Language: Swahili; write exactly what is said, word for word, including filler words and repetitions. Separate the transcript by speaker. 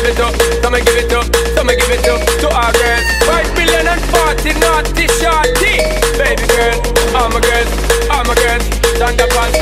Speaker 1: give it up, come and give it up, come and give it up to our girls. Five billion and forty naughty shorty. Baby girl, all my girls, all my girls, stand up and